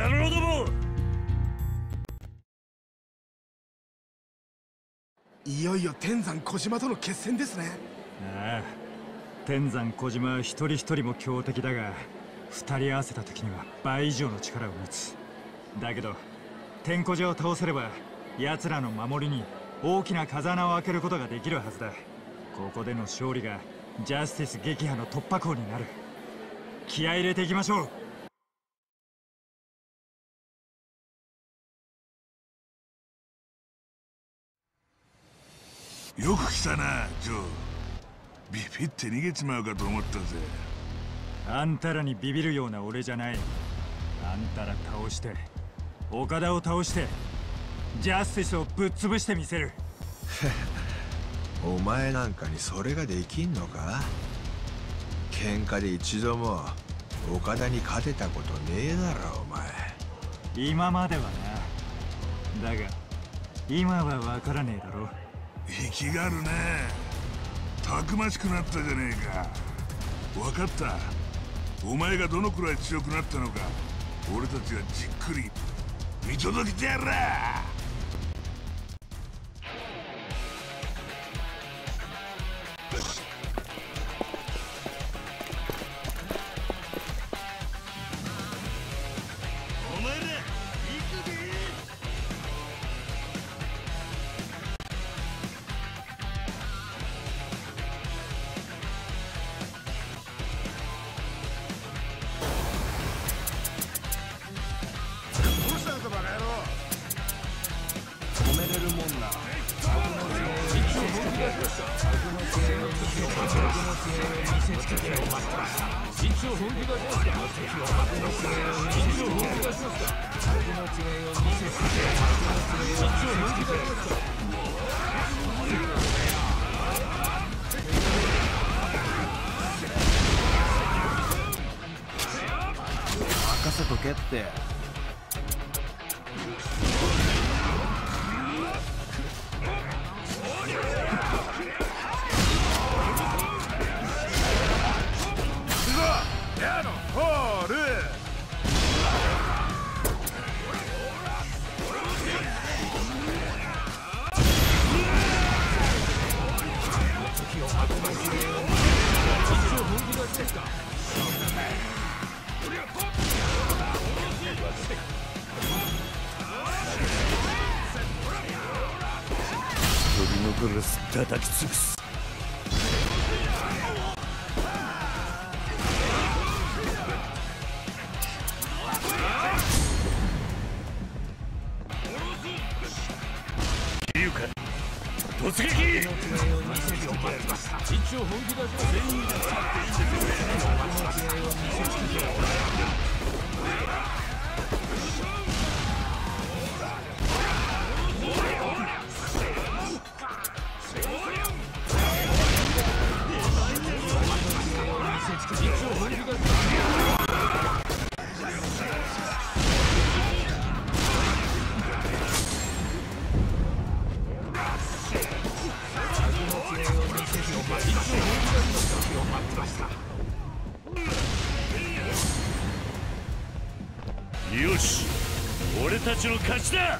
野郎ども。 いよいよ天山小島との決戦ですね。 ああ、天山小島は一人一人も強敵だが、二人合わせた時には倍以上の力を持つ。だけど天小島を倒せれば奴らの守りに大きな風穴を開けることができるはずだ。ここでの勝利がジャスティス撃破の突破口になる。気合い入れていきましょう。よく来たな、ジョー。ビビって逃げちまうかと思ったぜ。 あんたらにビビるような俺じゃない。あんたら倒して岡田を倒してジャスティスをぶっ潰してみせる。 お前なんかにそれができんのか？喧嘩で一度も岡田に勝てたことねえだろお前。 今まではな。だが今は分からねえだろ。 息があるね。たくましくなったじゃねえか。分かった。お前がどのくらい強くなったのか俺たちがじっくり見届けてやら。お前ら行くぜ。 任せとけって。 鳥のグラス叩き潰す。いうか突撃。一応本気だぞ。全員が使っていてくれ。よし、俺たちの勝ちだ。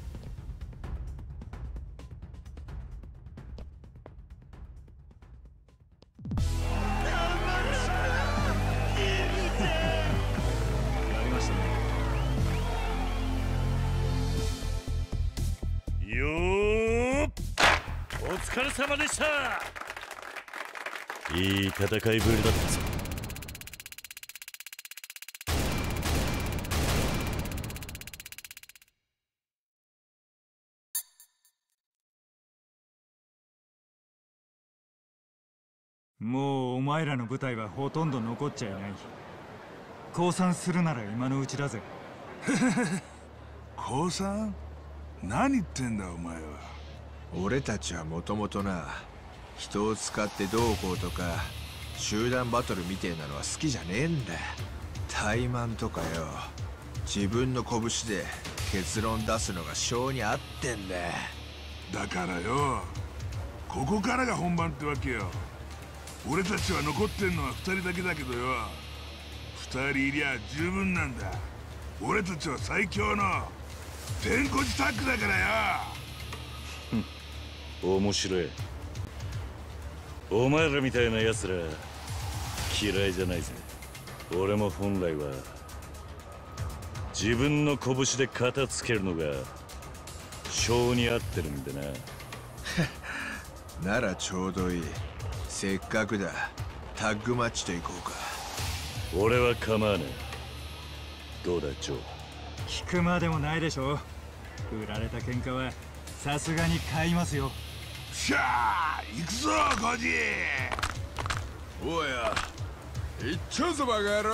よー、お疲れ様でした。いい戦いぶりだったぞ。 もうお前らの部隊はほとんど残っちゃいない。降参するなら今のうちだぜ。 降参？何言ってんだお前は。 俺たちはもともとな、人を使ってどうこうとか集団バトルみてえなのは好きじゃねえんだ。怠慢とかよ、自分の拳で結論出すのが性に合ってんだ。 だからよ、ここからが本番ってわけよ。俺たちは残ってんのは2人だけだけどよ、2人いりゃ十分なんだ。 俺たちは最強の天こじタッグだからよ。 面白い。お前らみたいな奴ら嫌いじゃないぜ。俺も本来は自分の拳で片付けるのが性に合ってるんでな。ならちょうどいい。せっかくだ。タッグマッチといこうか。 俺は構わねえ。どうだジョー。 聞くまでもないでしょ。売られた喧嘩はさすがに買いますよ。 しゃあ行くぞコジ。 おや行っちゃうぞバカ野郎。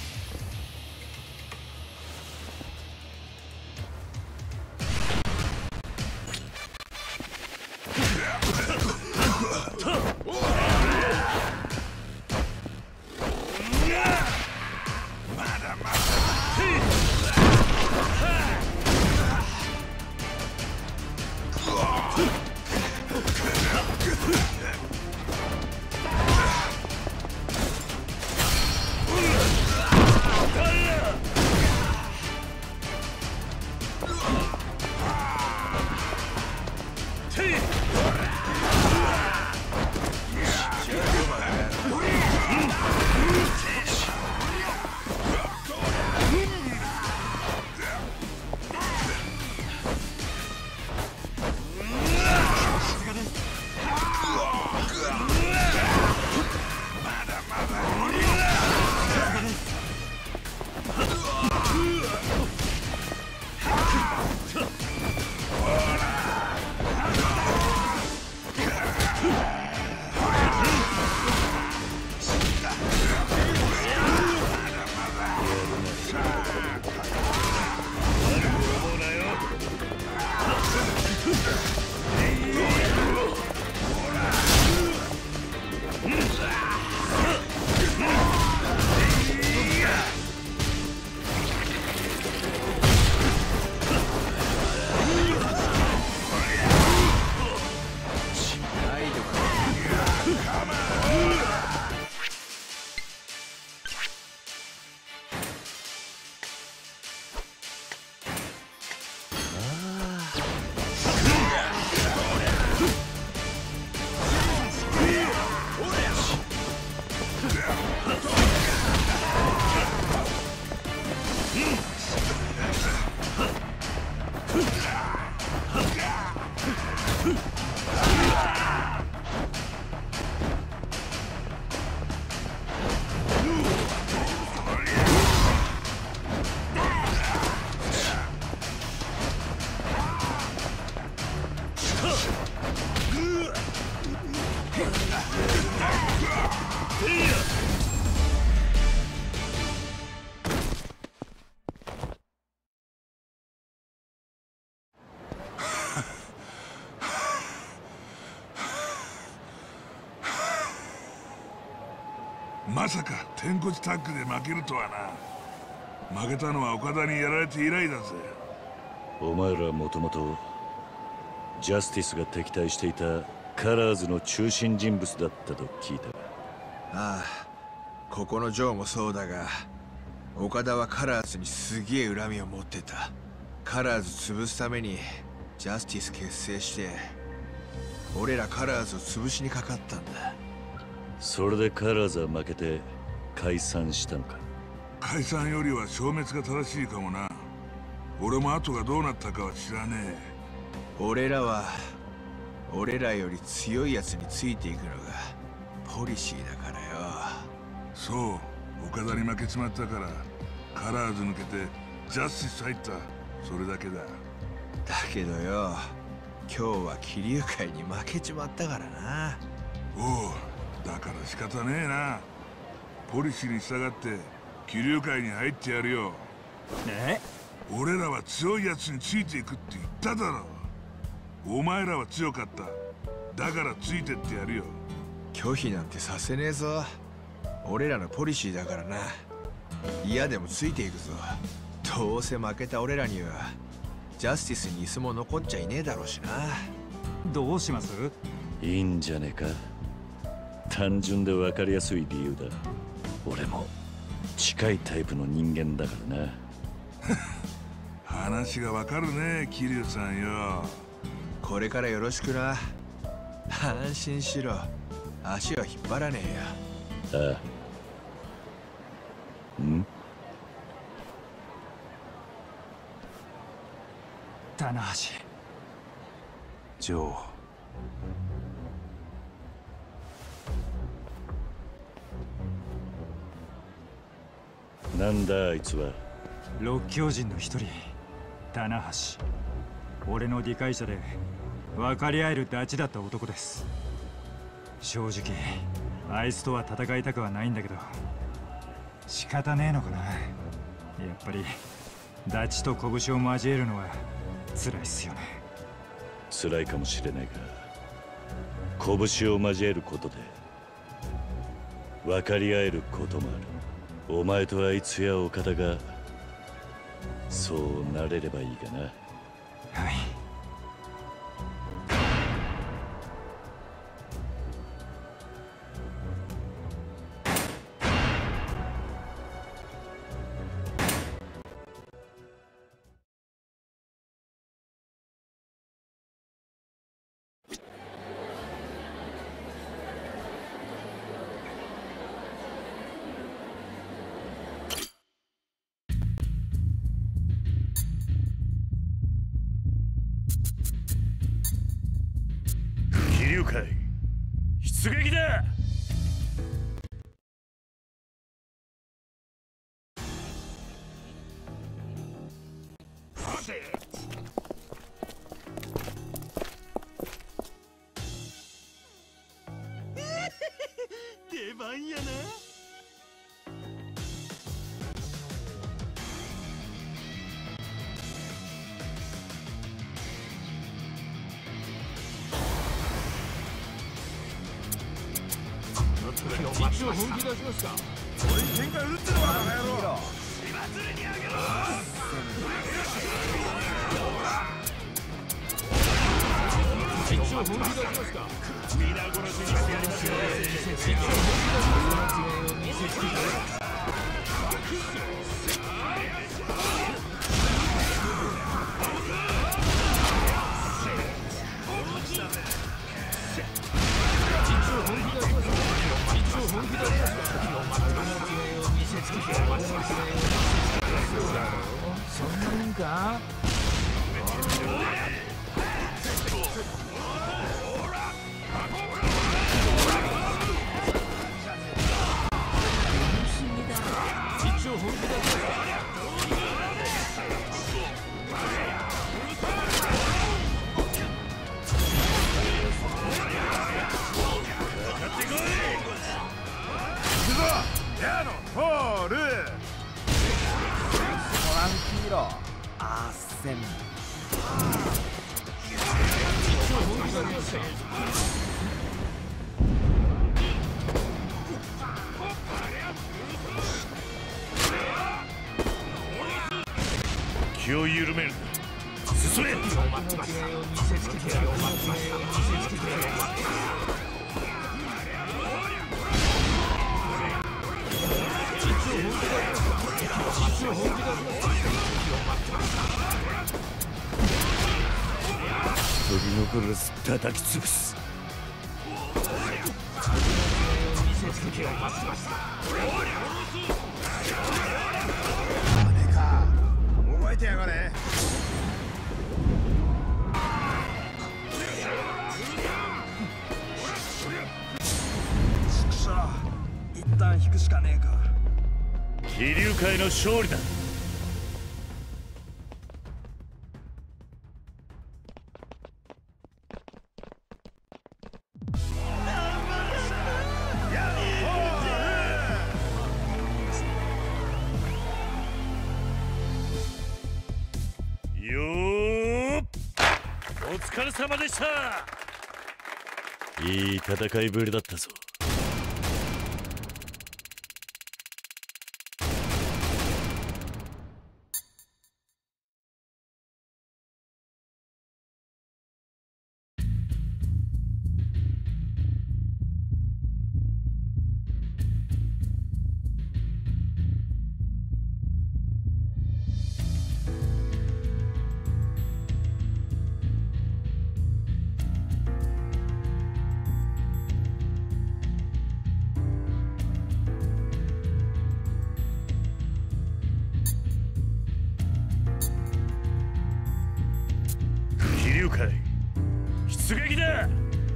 まさか天こじタッグで負けるとはな。負けたのは岡田にやられて以来だぜ。 お前らもともとジャスティスが敵対していたカラーズの中心人物だったと聞いた。 ああ、ここのジョーもそうだが、岡田はカラーズにすげえ恨みを持ってた。カラーズ潰すためにジャスティス結成して、俺らカラーズを潰しにかかったんだ。 それでカラーズは負けて解散したのか。 解散よりは消滅が正しいかもな。俺も後がどうなったかは知らねえ。 俺らは俺らより強いやつについていくのがポリシーだからよ。 そう、岡田に負けちまったからカラーズ抜けてジャスティス入った、それだけだ。 だけどよ、今日は桐生会に負けちまったからな。 おう、だから仕方ねえな。ポリシーに従って桐生会に入ってやるよ。 え？ 俺らは強いやつについていくって言っただろ。お前らは強かった、だからついてってやるよ。 拒否なんてさせねえぞ。俺らのポリシーだからな。嫌でもついていくぞ。どうせ負けた俺らにはジャスティスに椅子も残っちゃいねえだろうしな。 どうします？ いいんじゃねえか。単純で分かりやすい理由だ。俺も近いタイプの人間だからな。 話がわかるね、桐生さんよ。 これからよろしくな。安心しろ。足は引っ張らねえよ。 ああ。ん？ 棚橋。 ジョー。なんだあいつは。 六教人の一人、棚橋。俺の理解者で分かり合えるダチだった男です。正直あいつとは戦いたくはないんだけど、仕方ねえのかな。やっぱりダチと拳を交えるのは辛いっすよね。 辛いかもしれないが、拳を交えることで分かり合えることもある。お前とあいつや岡田がそうなれればいいかな。 はい。 桐生会出撃だ。 出番やな。実を本気出しますか。俺に喧嘩売ってるわ、バカ野郎。祭りにあげろ。実を本気出しますか。皆殺しにしてやりますよ。実を本気出しますか。見せつけて。そんなもんか。 気を緩めるな。進め。取り残らず叩き潰す。 金か。覚えてやがれ。一旦引くしかねえか。 桐生会の勝利だ。よーっ、お疲れ様でした。いい戦いぶりだったぞ。 龍海出撃だ。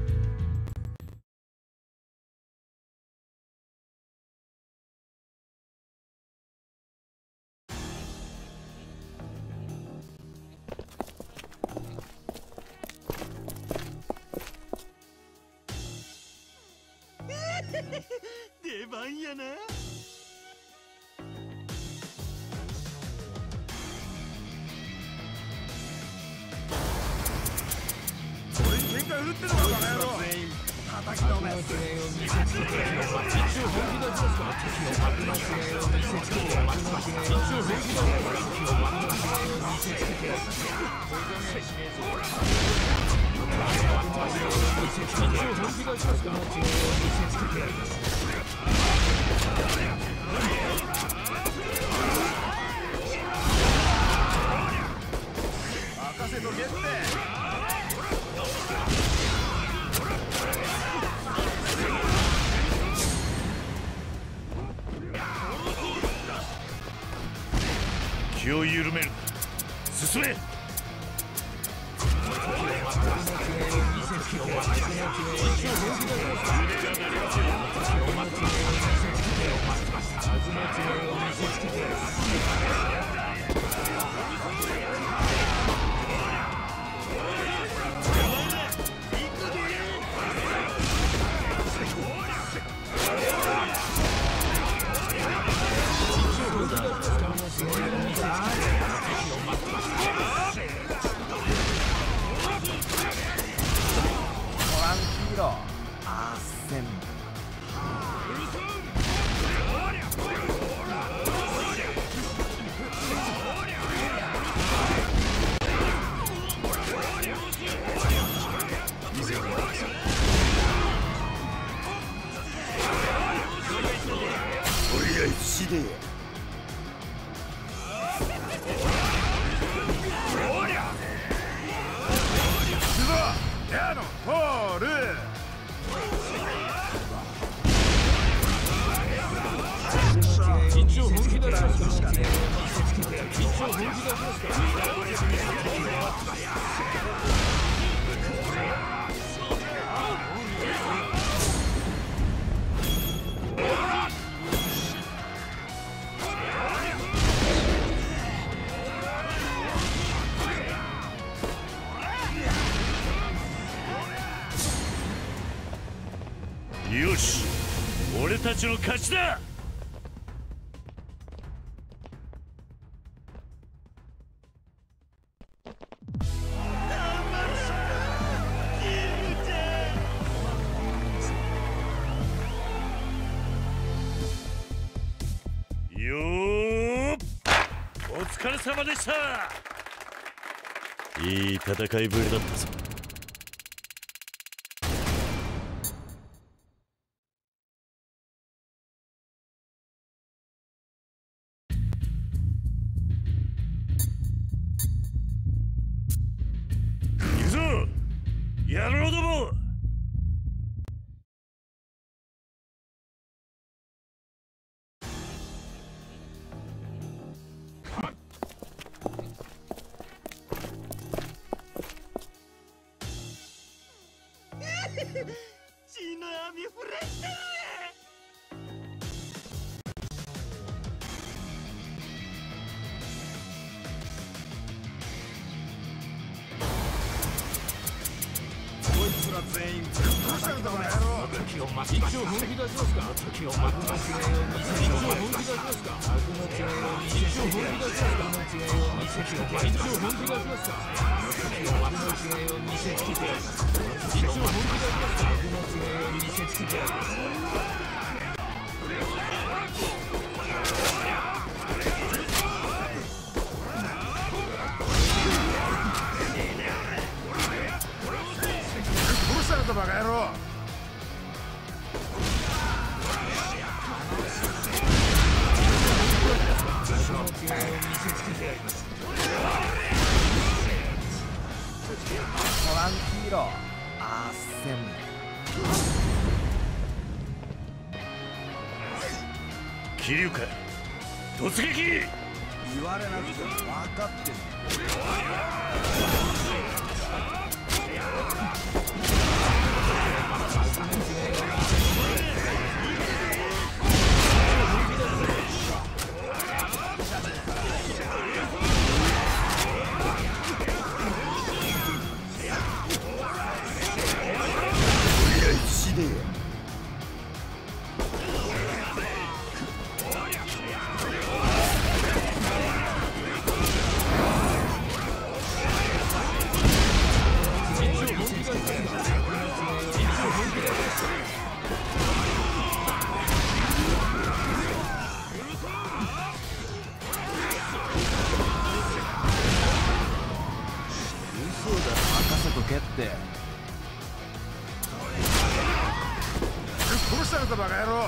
出番やな。俺に喧嘩売ってるのかバカ野郎。叩きのめす。一応本気出しますか。敵を幕の末を見せつけて。一応本気出しますか。敵を幕の末を見せつけて。一応本気出しますか。見せつけて。任せとけって。 気を緩める。進め。よし、俺たちの勝ちだ。よー、お疲れ様でした。いい戦いぶりだったぞ。野郎ども。 血の網触れてる。全員どうしたんだお前。時を待ちましょう。一応本気出しますか。時を待ちましょう。一応本気出しますか。悪の違いを見せつけて。一応本気出しますか。悪の違いを見せつけて。一応本気出しますか。時を悪の違いを見せつけて。一応本気出しますか。悪の違いを見せつけて。バカ野郎。トランキーロアッセン。 桐生か突撃。 言われなくても分かってる。 けって殺したのかバカ野郎。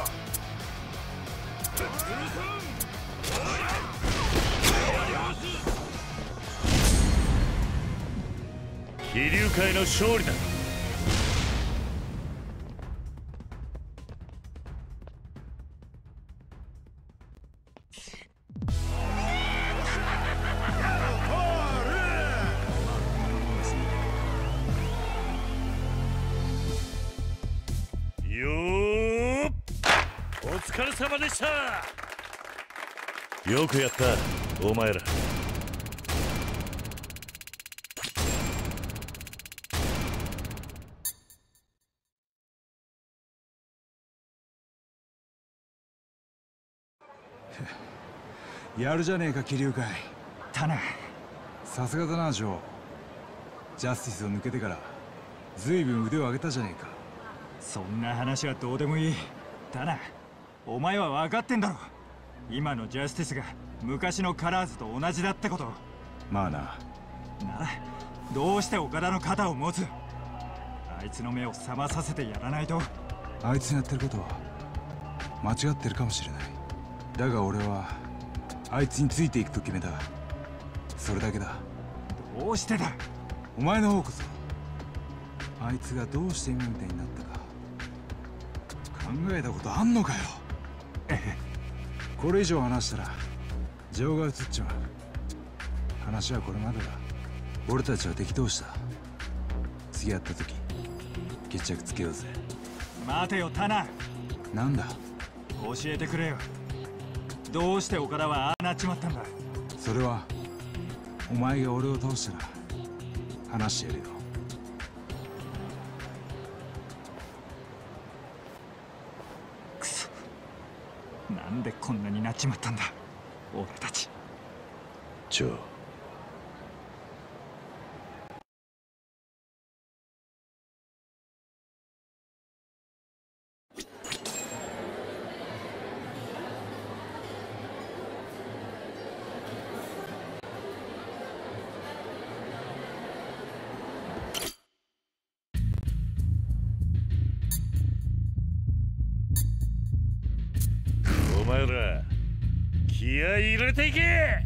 飛龍会の勝利だ。お疲れ様でした。よくやったお前ら。 やるじゃねえか桐生会。 タナ、 さすがだなジョー。ジャスティスを抜けてから随分腕を上げたじゃねえか。 そんな話はどうでもいい。タナ、お前は分かってんだろ。今のジャスティスが昔のカラーズと同じだってこと。 まあな。 ならどうして岡田の肩を持つ。あいつの目を覚まさせてやらないと。 あいつのやってることは間違ってるかもしれない。だが俺はあいつについていくと決めた。それだけだ。 どうしてだ。 お前の方こそあいつがどうして今みたいになったか考えたことあんのかよ。これ以上話したら情が移っちまう。話はこれまでだ。俺たちは敵同士だ。次会った時決着つけようぜ。 待てよタナ。 なんだ。 教えてくれよ。どうして岡田はああなっちまったんだ。 それはお前が俺を倒したら話してやるよ。 くそ、なんでこんなになっちまったんだ俺たち。 ジョー、お前ら気合い入れていけ。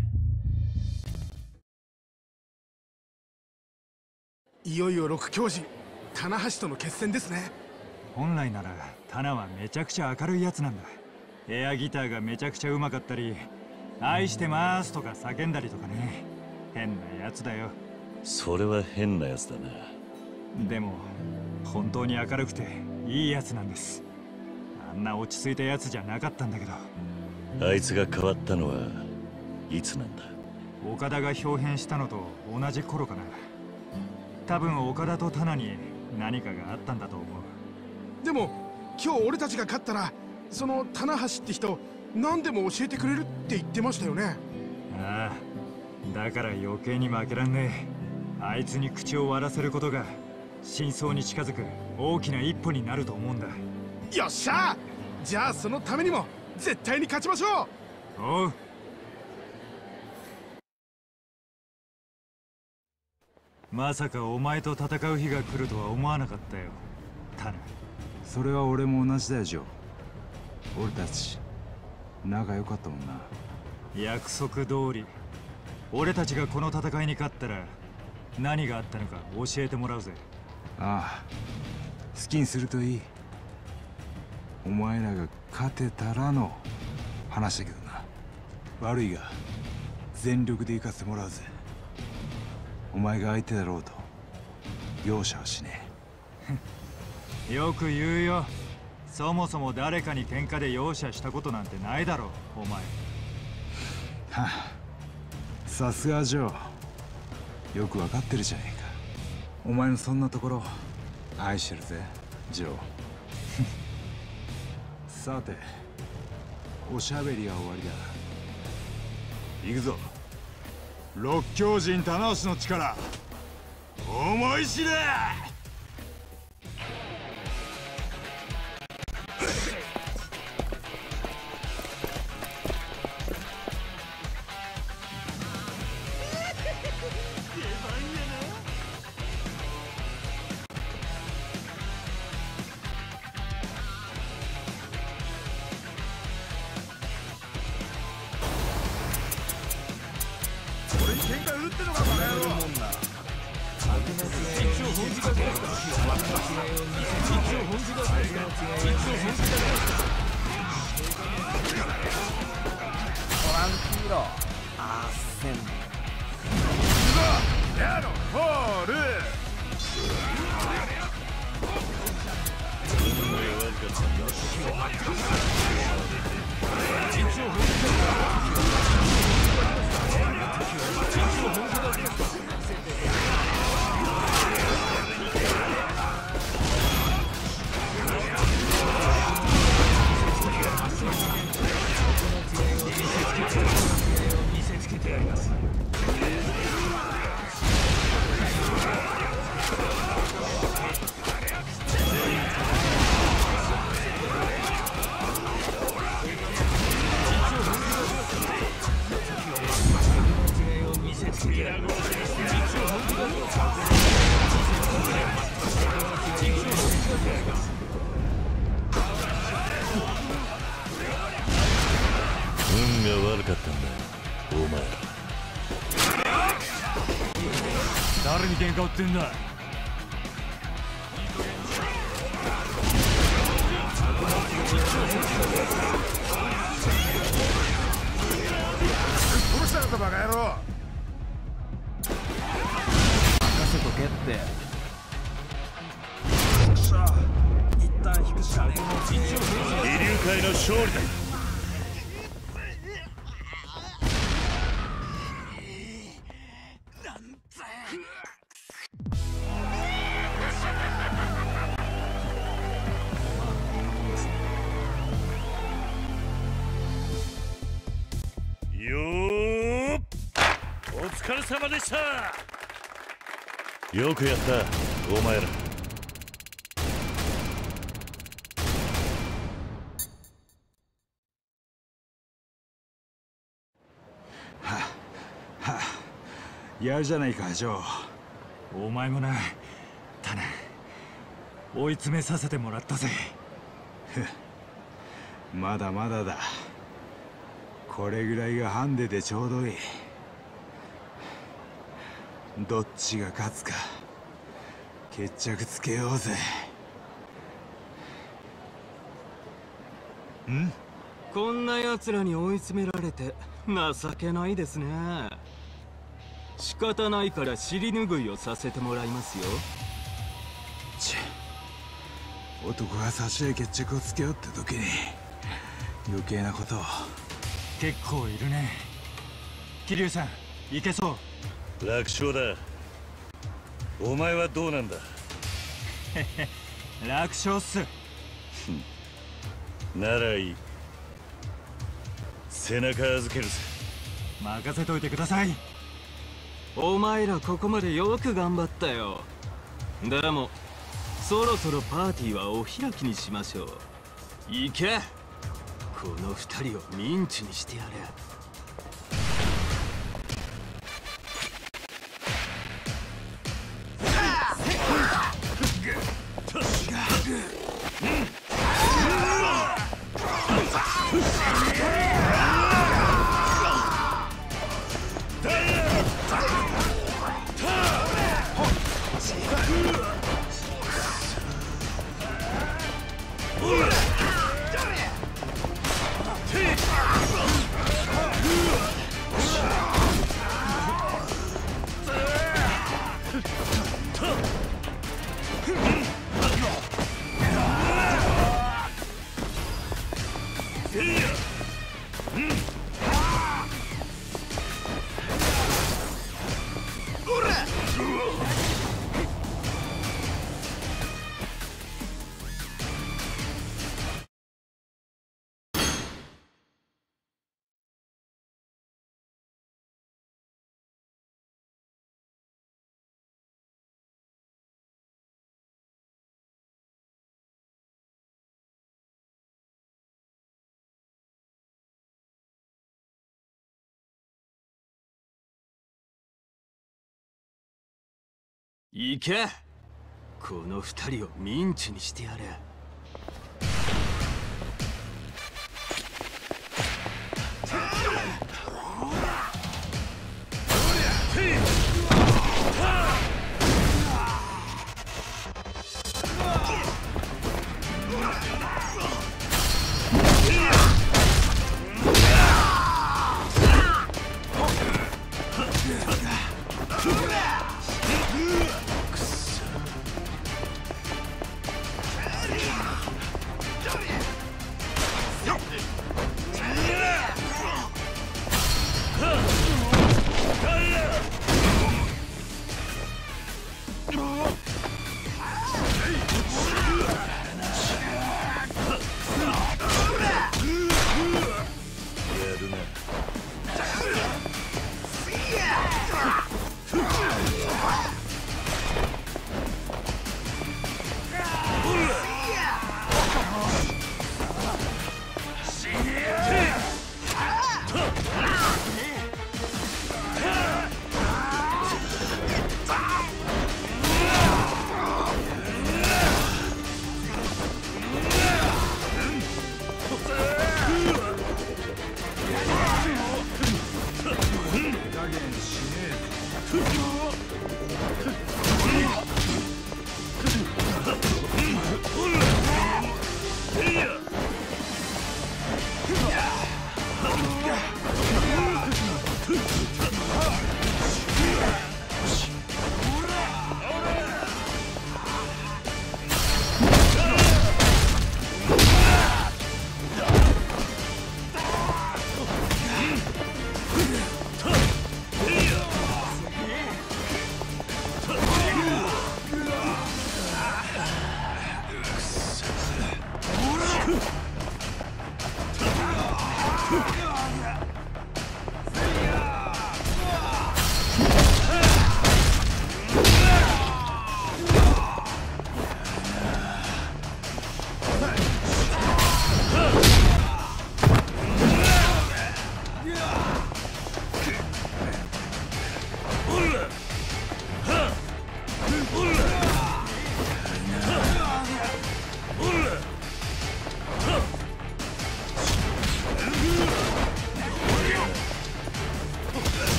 いよいよ六教師棚橋との決戦ですね。 本来ならタナはめちゃくちゃ明るいやつなんだ。エアギターがめちゃくちゃうまかったり、愛してますとか叫んだりとかね。変なやつだよ。 それは変なやつだな。 でも本当に明るくていいやつなんです。あんな落ち着いたやつじゃなかったんだけど。 あいつが変わったのはいつなんだ。 岡田が表変したのと同じ頃かな。多分岡田とタナに何かがあったんだと思う。 でも今日俺たちが勝ったらその棚橋って人何でも教えてくれるって言ってましたよね。 ああ、だから余計に負けらんねえ。あいつに口を割らせることが真相に近づく大きな一歩になると思うんだ。 よっしゃ、じゃあそのためにも絶対に勝ちましょう。 おう。まさかお前と戦う日が来るとは思わなかったよタナ。 それは俺も同じだよジョー。俺たち仲良かったもんな。 約束通り俺たちがこの戦いに勝ったら何があったのか教えてもらうぜ。 ああ、好きにするといい。お前らが勝てたらの話だけどな。悪いが全力で行かせてもらうぜ。お前が相手だろうと容赦はしねえ。よく言うよ。そもそも誰かに喧嘩で容赦したことなんてないだろお前。 はあ、さすがジョー。よくわかってるじゃねえか。お前のそんなところ愛してるぜジョー。さておしゃべりは終わりだ。行くぞ。六強人棚橋の力思い知れ。 気出しますか。幕の違いを見せつけてやります。幕の違いを見せつけてやります。 トランキーロあっせんやろホール見せつけてやります。 運が悪かったんだよ、お前ら。 誰に喧嘩売ってんだ。 殺したのかバカ野郎。 任せとけって一旦引くしかね飛竜会の勝利だ。よーっ、お疲れ様でした。よくやったお前ら。 やるじゃないかジョー。 お前もな、タナ。追い詰めさせてもらったぜ。 まだまだだ。これぐらいがハンデでちょうどいい。どっちが勝つか決着つけようぜ。 こんな奴らに追い詰められて情けないですね。仕方ないから尻拭いをさせてもらいますよ。 男が差しで決着をつけようって時に余計なことを。 結構いるね。桐生さん、いけそう。 楽勝だ。お前はどうなんだ。 楽勝っす。 ならいい。背中預けるぜ。 任せといてください。 お前らここまでよく頑張ったよ。でもそろそろパーティーはお開きにしましょう。行け。この二人をミンチにしてやれ。行け。この二人をミンチにしてやれ。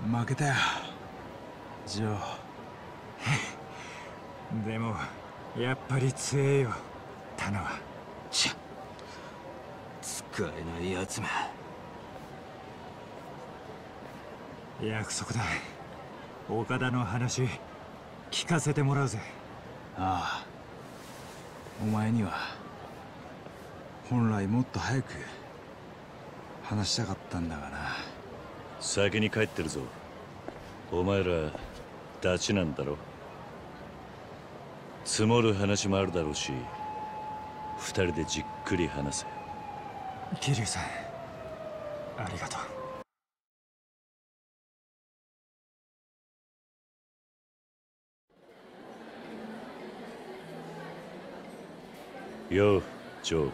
負けたよジョー。 でもやっぱり強えよタナは。 使えないやつめ。 約束だ。岡田の話聞かせてもらうぜ。 ああ、お前には本来もっと早く話したかったんだがな。 先に帰ってるぞ。お前らダチなんだろ。積もる話もあるだろうし、二人でじっくり話せ。 桐生さんありがとう。ようジョー、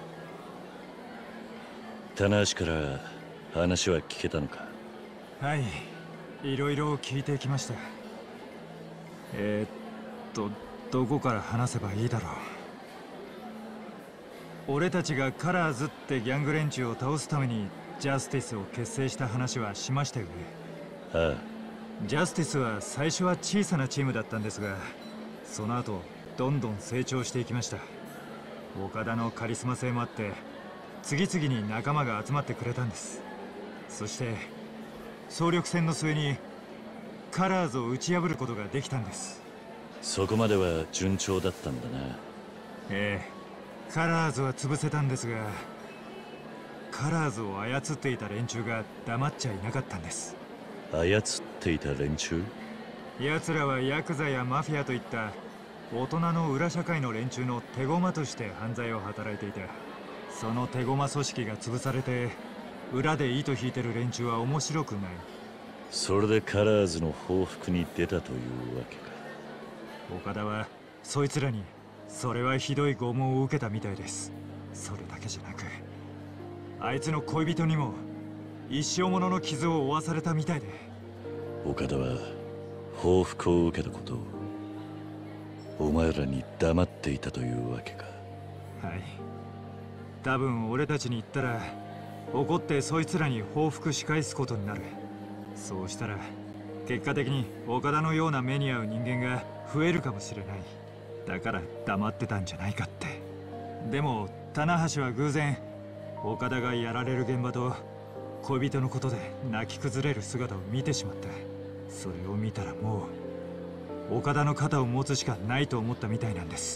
棚橋から話は聞けたのか。 はい、いろいろ聞いてきました。どこから話せばいいだろう。俺たちがカラーズってギャング連中を倒すためにジャスティスを結成した話はしましたよね。 ああ、 ジャスティスは最初は小さなチームだったんですが、その後どんどん成長していきました。岡田のカリスマ性もあって次々に仲間が集まってくれたんです。そして総力戦の末にカラーズを打ち破ることができたんです。 そこまでは順調だったんだな。 ええ、カラーズは潰せたんですが、カラーズを操っていた連中が黙っちゃいなかったんです。 操っていた連中？ 奴らはヤクザやマフィアといった大人の裏社会の連中の手駒として犯罪を働いていた。その手駒組織が潰されて裏で糸引いてる連中は面白くない。 それでカラーズの報復に出たというわけか。 岡田はそいつらにそれはひどい拷問を受けたみたいです。それだけじゃなくあいつの恋人にも一生ものの傷を負わされたみたいで。 岡田は報復を受けたことをお前らに黙っていたというわけか。 はい、多分俺たちに言ったら怒ってそいつらに報復し返すことになる。そうしたら結果的に岡田のような目に遭う人間が増えるかもしれない。だから黙ってたんじゃないかって。でも棚橋は偶然岡田がやられる現場と恋人のことで泣き崩れる姿を見てしまった。それを見たらもう岡田の肩を持つしかないと思ったみたいなんです。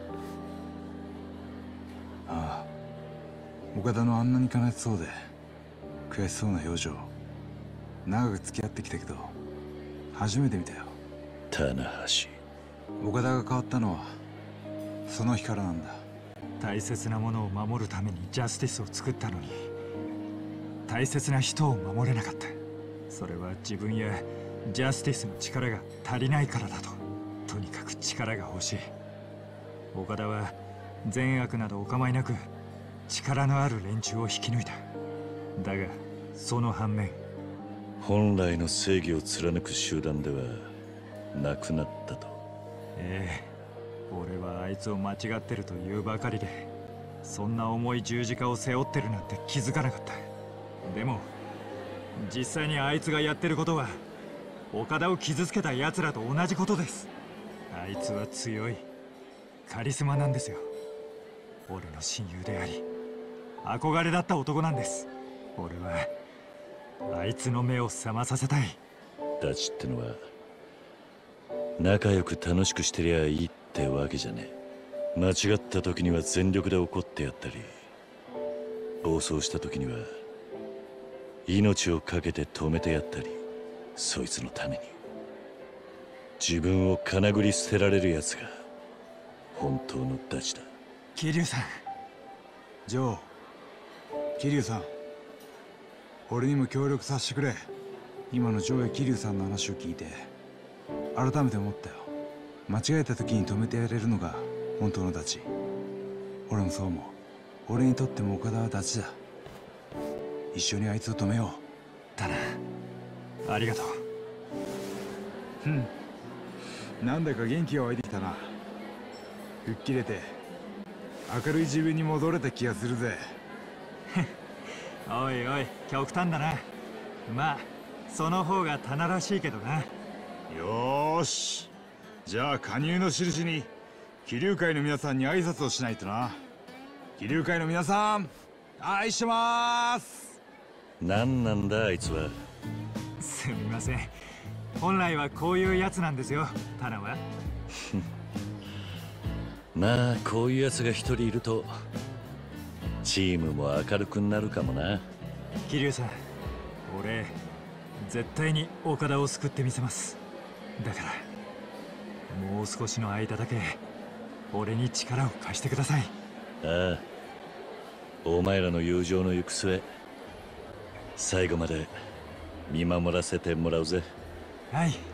ああ、岡田のあんなに悲しそうで悔しそうな表情、長く付き合ってきたけど初めて見たよ。 棚橋、 岡田が変わったのはその日からなんだ。 大切なものを守るためにジャスティスを作ったのに大切な人を守れなかった。それは自分やジャスティスの力が足りないからだと。とにかく力が欲しい。岡田は善悪などお構いなく力のある連中を引き抜いた。だがその反面本来の正義を貫く集団ではなくなったと。 ええ、俺はあいつを間違ってると言うばかりでそんな重い十字架を背負ってるなんて気づかなかった。でも実際にあいつがやってることは岡田を傷つけた奴らと同じことです。あいつは強いカリスマなんですよ。俺の親友であり憧れだった男なんです。俺はあいつの目を覚まさせたい。 ダチってのは仲良く楽しくしてりゃいいってわけじゃねえ。間違った時には全力で怒ってやったり、暴走した時には命を懸けて止めてやったり、そいつのために自分をかなぐり捨てられるやつが本当のダチだ。 桐生さん。 ジョー、桐生さん、俺にも協力させてくれ。今のジョーや桐生さんの話を聞いて改めて思ったよ。間違えた時に止めてやれるのが本当のダチ。俺もそう思う。俺にとっても岡田はダチだ。一緒にあいつを止めよう。 だな。ありがとう。なんだか元気が湧いてきたな。吹っ切れて明るい自分に戻れた気がするぜ。 おいおい、極端だな。まあその方が棚らしいけどな。 よーし、じゃあ加入の印に気流会の皆さんに挨拶をしないとな。気流会の皆さん、愛してまーす。 何なんだあいつは。 すみません、本来はこういうやつなんですよ、タナは。 まあこういうやつが一人いるとチームも明るくなるかもな。 桐生さん、俺絶対に岡田を救ってみせます。だからもう少しの間だけ俺に力を貸してください。 ああ、お前らの友情の行く末、最後まで見守らせてもらうぜ。 はい。